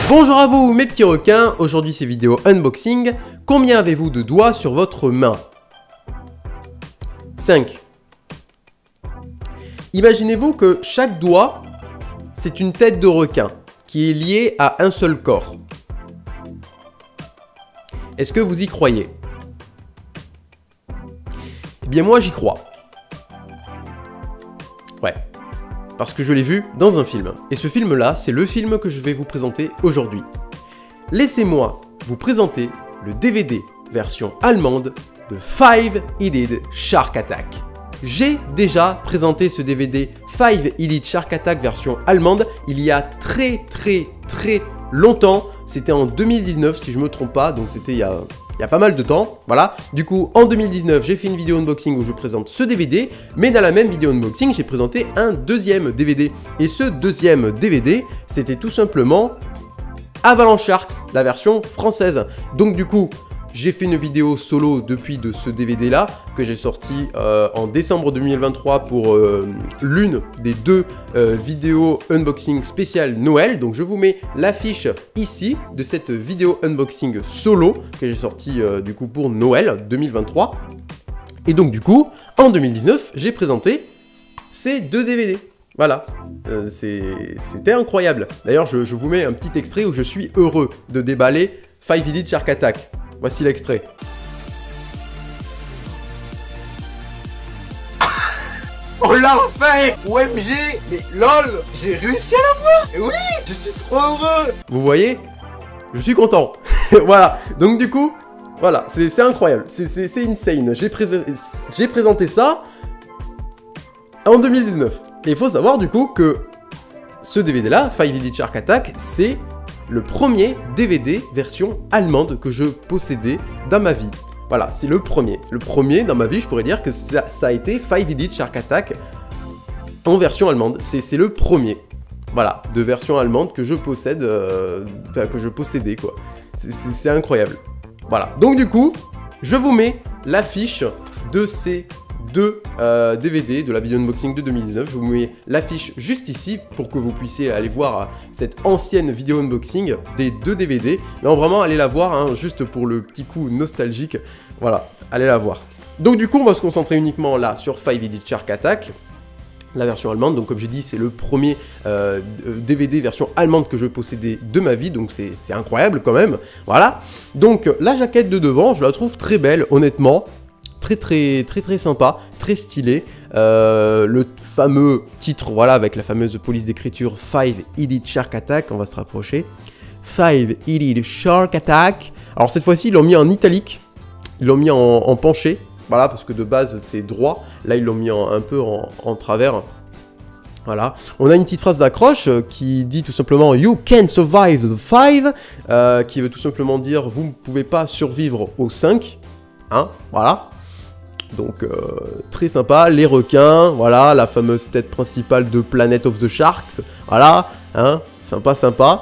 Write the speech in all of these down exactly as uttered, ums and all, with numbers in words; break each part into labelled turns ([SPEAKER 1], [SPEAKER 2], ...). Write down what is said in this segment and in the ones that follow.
[SPEAKER 1] Bonjour à vous mes petits requins, aujourd'hui c'est vidéo unboxing. Combien avez-vous de doigts sur votre main? cinq. Imaginez-vous que chaque doigt, c'est une tête de requin qui est liée à un seul corps. Est-ce que vous y croyez? Eh bien moi j'y crois. Ouais. Parce que je l'ai vu dans un film. Et ce film-là, c'est le film que je vais vous présenter aujourd'hui. Laissez-moi vous présenter le D V D version allemande de Five-Headed Shark Attack. J'ai déjà présenté ce D V D Five-Headed Shark Attack version allemande il y a très très très longtemps. C'était en deux mille dix-neuf si je me trompe pas, donc c'était il y a... Il y a pas mal de temps, voilà. Du coup, en deux mille dix-neuf, j'ai fait une vidéo unboxing où je présente ce D V D, mais dans la même vidéo unboxing, j'ai présenté un deuxième D V D. Et ce deuxième D V D, c'était tout simplement Avalanche Sharks, la version française. Donc du coup, j'ai fait une vidéo solo depuis de ce D V D là, que j'ai sorti euh, en décembre deux mille vingt-trois pour euh, l'une des deux euh, vidéos unboxing spéciales Noël. Donc je vous mets l'affiche ici de cette vidéo unboxing solo que j'ai sorti euh, du coup pour Noël deux mille vingt-trois. Et donc du coup, en deux mille dix-neuf, j'ai présenté ces deux D V D. Voilà, euh, c'était incroyable. D'ailleurs, je, je vous mets un petit extrait où je suis heureux de déballer Five-Headed Shark Attack. Voici l'extrait.
[SPEAKER 2] On l'a fait! O M G! Mais lol! J'ai réussi à l'avoir! Oui! Je suis trop heureux!
[SPEAKER 1] Vous voyez? Je suis content. Voilà. Donc du coup, voilà, c'est incroyable. C'est insane. J'ai pré présenté ça en deux mille dix-neuf. Et il faut savoir du coup que ce D V D là, Five-Headed Shark Attack, c'est le premier D V D version allemande que je possédais dans ma vie. Voilà, c'est le premier. Le premier dans ma vie, je pourrais dire que ça, ça a été Five-Headed Shark Attack en version allemande. C'est le premier, voilà, de version allemande que je possède, euh, enfin, que je possédais, quoi. C'est incroyable. Voilà, donc du coup, je vous mets l'affiche de ces deux euh, D V D de la vidéo unboxing de deux mille dix-neuf. Je vous mets l'affiche juste ici pour que vous puissiez aller voir cette ancienne vidéo unboxing des deux D V D. Mais vraiment, allez la voir, hein, juste pour le petit coup nostalgique. Voilà, allez la voir. Donc du coup, on va se concentrer uniquement là sur Five-Headed Shark Attack, la version allemande. Donc comme j'ai dit, c'est le premier euh, D V D version allemande que je possédais de ma vie, donc c'est incroyable quand même. Voilà, donc la jaquette de devant, je la trouve très belle, honnêtement. Très très très très sympa, très stylé. Euh, le fameux titre, voilà, avec la fameuse police d'écriture Five-Headed Shark Attack, on va se rapprocher. Five-Headed Shark Attack. Alors cette fois-ci, ils l'ont mis en italique, ils l'ont mis en, en penché, voilà, parce que de base c'est droit. Là, ils l'ont mis en, un peu en, en travers. Voilà. On a une petite phrase d'accroche qui dit tout simplement You can't survive the five, euh, qui veut tout simplement dire vous ne pouvez pas survivre aux cinq. Hein, voilà. Donc euh, très sympa, les requins, voilà, la fameuse tête principale de Planet of the Sharks, voilà, hein, sympa, sympa.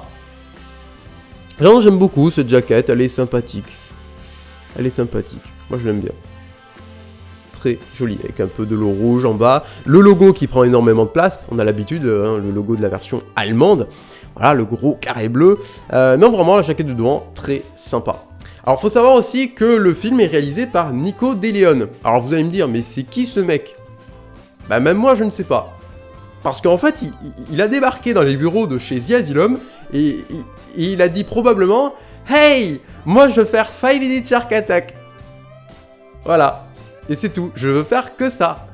[SPEAKER 1] Genre, j'aime beaucoup cette jaquette, elle est sympathique. Elle est sympathique, moi je l'aime bien. Très jolie, avec un peu de l'eau rouge en bas. Le logo qui prend énormément de place, on a l'habitude, hein, le logo de la version allemande. Voilà, le gros carré bleu. Euh, non, vraiment, la jaquette de devant, très sympa. Alors, faut savoir aussi que le film est réalisé par Nico De Leon. Alors, vous allez me dire, mais c'est qui ce mec? Bah, même moi, je ne sais pas. Parce qu'en fait, il, il a débarqué dans les bureaux de chez The Asylum et, et, et il a dit probablement « Hey, moi, je veux faire Five-Headed Shark Attack. » Voilà. Et c'est tout. Je veux faire que ça.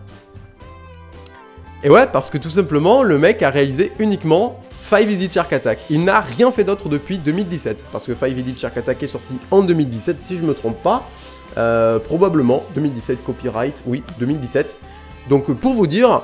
[SPEAKER 1] Et ouais, parce que tout simplement, le mec a réalisé uniquement Five-Headed Shark Attack. Il n'a rien fait d'autre depuis deux mille dix-sept. Parce que Five-Headed Shark Attack est sorti en deux mille dix-sept, si je me trompe pas. Euh, probablement. deux mille dix-sept, copyright. Oui, deux mille dix-sept. Donc, pour vous dire...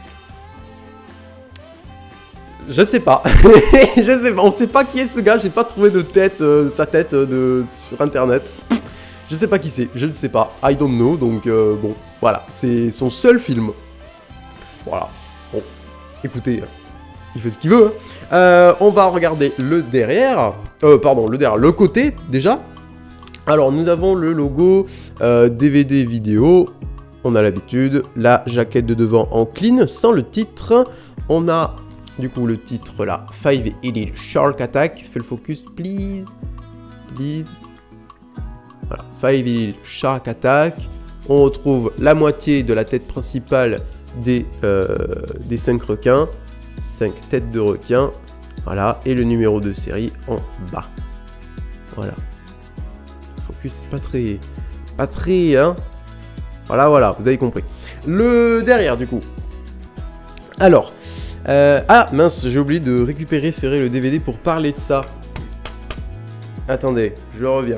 [SPEAKER 1] Je sais pas. Je sais pas. On sait pas qui est ce gars. J'ai pas trouvé de tête, euh, sa tête euh, de, sur internet. Je sais pas qui c'est. Je ne sais pas. I don't know. Donc, euh, bon. Voilà. C'est son seul film. Voilà. Bon. Écoutez... Il fait ce qu'il veut. Hein. Euh, on va regarder le derrière. Euh, pardon, le derrière. Le côté, déjà. Alors, nous avons le logo euh, D V D vidéo. On a l'habitude. La jaquette de devant en clean, sans le titre. On a Du coup, le titre là, Five-Headed Shark Attack. Fais le focus, please. Please. Voilà, Five-Headed Shark Attack. On retrouve la moitié de la tête principale des, euh, des cinq requins. cinq têtes de requins. Voilà, et le numéro de série en bas. Voilà. Le focus, c'est pas très... Pas très, hein. Voilà, voilà, vous avez compris. Le derrière, du coup. Alors... Euh, ah, mince, j'ai oublié de récupérer, serrer le D V D pour parler de ça. Attendez, je reviens.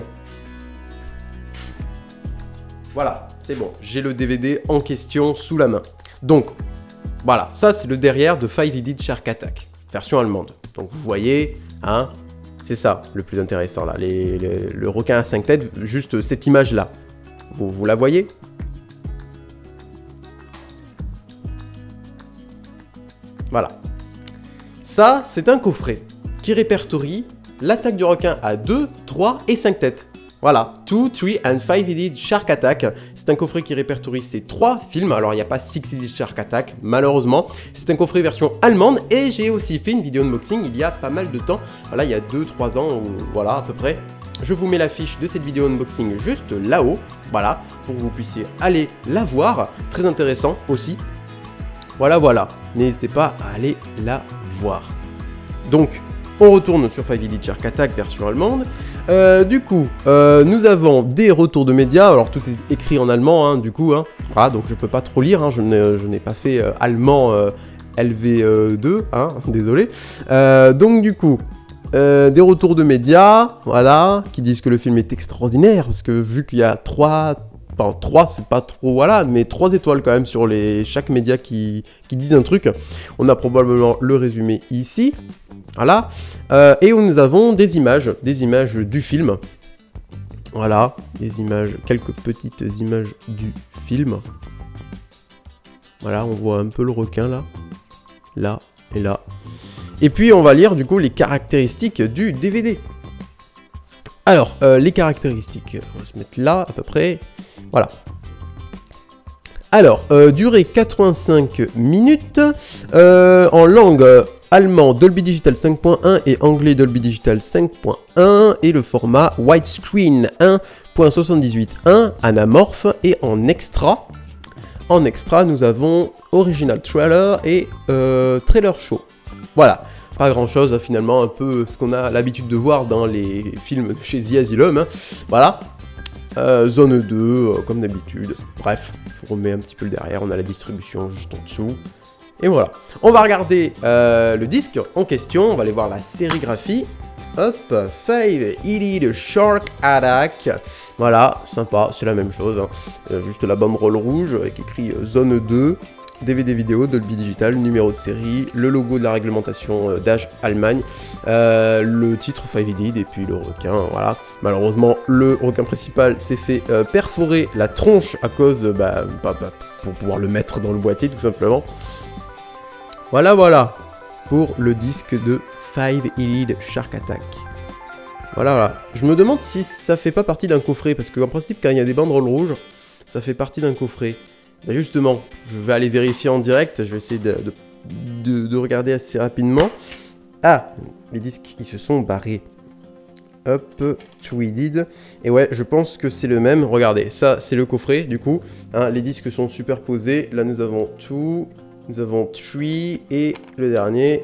[SPEAKER 1] Voilà, c'est bon. J'ai le D V D en question sous la main. Donc, voilà, ça c'est le derrière de Five-Headed Shark Attack, version allemande. Donc vous voyez, hein, c'est ça le plus intéressant là, les, les, le requin à cinq têtes, juste cette image-là. Vous, vous la voyez ? Voilà. Ça, c'est un coffret qui répertorie l'attaque du requin à deux, trois et cinq têtes. Voilà, deux, trois and five-Headed Shark Attack. C'est un coffret qui répertorie ces trois films. Alors, il n'y a pas six-Headed Shark Attack, malheureusement. C'est un coffret version allemande et j'ai aussi fait une vidéo unboxing il y a pas mal de temps. Voilà, il y a deux trois ans, ou, voilà, à peu près. Je vous mets la fiche de cette vidéo unboxing juste là-haut. Voilà, pour que vous puissiez aller la voir. Très intéressant aussi. Voilà, voilà. N'hésitez pas à aller la voir. Donc, on retourne sur Five-Headed Shark Attack version allemande. Euh, du coup, euh, nous avons des retours de médias. Alors, tout est écrit en allemand, hein, du coup. Hein. Voilà, donc je peux pas trop lire. Hein, je n'ai pas fait euh, allemand euh, L V deux. Hein, désolé. Euh, donc, du coup, euh, des retours de médias. Voilà, qui disent que le film est extraordinaire. Parce que vu qu'il y a trois... Enfin, trois, c'est pas trop, voilà, mais trois étoiles quand même sur les, chaque média qui, qui disent un truc. On a probablement le résumé ici, voilà, euh, et où nous avons des images, des images du film. Voilà, des images, quelques petites images du film. Voilà, on voit un peu le requin là, là et là. Et puis on va lire du coup les caractéristiques du D V D. Alors, euh, les caractéristiques, on va se mettre là à peu près. Voilà. Alors, euh, durée quatre-vingt-cinq minutes, euh, en langue euh, allemand Dolby Digital cinq point un et anglais Dolby Digital cinq point un, et le format widescreen un point soixante-dix-huit un, anamorphe, et en extra. En extra, nous avons original trailer et euh, trailer show. Voilà. Pas grand chose, hein, finalement, un peu ce qu'on a l'habitude de voir dans les films de chez The Asylum. Hein. Voilà. Euh, zone deux, euh, comme d'habitude. Bref, je vous remets un petit peu le derrière. On a la distribution juste en dessous. Et voilà. On va regarder euh, le disque en question. On va aller voir la sérigraphie. Hop, Five-Headed Shark Attack. Voilà, sympa, c'est la même chose. Hein. Euh, juste la banderole rouge avec écrit euh, zone deux. D V D vidéo, Dolby Digital, numéro de série, le logo de la réglementation euh, d'âge Allemagne, euh, le titre Five-Headed et puis le requin, voilà. Malheureusement, le requin principal s'est fait euh, perforer la tronche à cause, euh, bah, bah, bah, pour pouvoir le mettre dans le boîtier tout simplement. Voilà, voilà, pour le disque de Five-Headed Shark Attack. Voilà, voilà. Je me demande si ça fait pas partie d'un coffret, parce qu'en principe, quand il y a des banderoles rouges, ça fait partie d'un coffret. Ben justement, je vais aller vérifier en direct, je vais essayer de, de, de, de regarder assez rapidement. Ah, les disques, ils se sont barrés. Hop, Tweeded. Et ouais, je pense que c'est le même. Regardez, ça, c'est le coffret, du coup. Hein, les disques sont superposés. Là, nous avons Two, nous avons Three, et le dernier...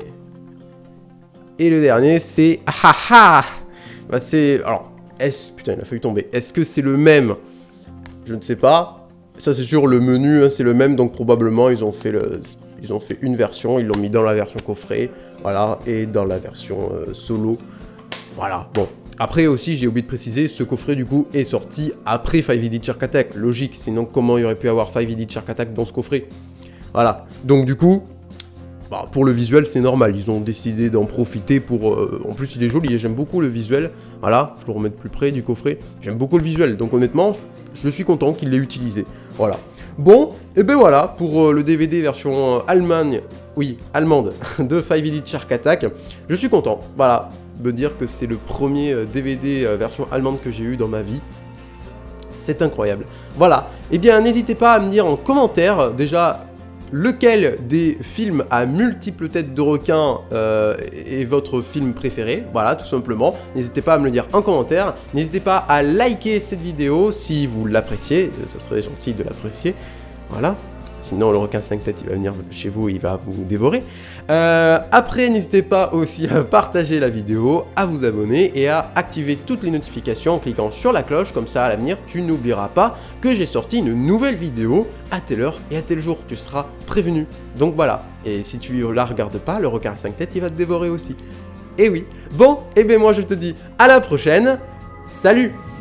[SPEAKER 1] Et le dernier, c'est... Ah ah ah bah, c'est... Alors, est-ce... Putain, il a failli tomber. Est-ce que c'est le même? Je ne sais pas. Ça c'est sûr, le menu hein, c'est le même, donc probablement ils ont fait le, ils ont fait une version, ils l'ont mis dans la version coffret, voilà, et dans la version euh, solo, voilà. Bon, après aussi j'ai oublié de préciser, ce coffret du coup est sorti après Five-Headed Shark Attack, logique, sinon comment il y aurait pu avoir Five-Headed Shark Attack dans ce coffret? Voilà, donc du coup, bah, pour le visuel c'est normal, ils ont décidé d'en profiter pour, euh, en plus il est joli et j'aime beaucoup le visuel, voilà, je le remets de plus près du coffret, j'aime beaucoup le visuel, donc honnêtement, je suis content qu'il l'ait utilisé. Voilà. Bon, et ben voilà, pour euh, le D V D version euh, Allemagne, oui, allemande, de Five-Headed Shark Attack. Je suis content, voilà, de dire que c'est le premier euh, D V D euh, version allemande que j'ai eu dans ma vie. C'est incroyable. Voilà, et eh bien n'hésitez pas à me dire en commentaire, déjà, lequel des films à multiples têtes de requins euh, est votre film préféré. Voilà, tout simplement. N'hésitez pas à me le dire en commentaire. N'hésitez pas à liker cette vidéo si vous l'appréciez. Ça serait gentil de l'apprécier. Voilà. Sinon, le requin cinq têtes, il va venir chez vous et il va vous dévorer. Euh, après, n'hésitez pas aussi à partager la vidéo, à vous abonner et à activer toutes les notifications en cliquant sur la cloche. Comme ça, à l'avenir, tu n'oublieras pas que j'ai sorti une nouvelle vidéo à telle heure et à tel jour. Tu seras prévenu. Donc voilà. Et si tu la regardes pas, le requin cinq têtes, il va te dévorer aussi. Et oui. Bon, et bien moi, je te dis à la prochaine. Salut!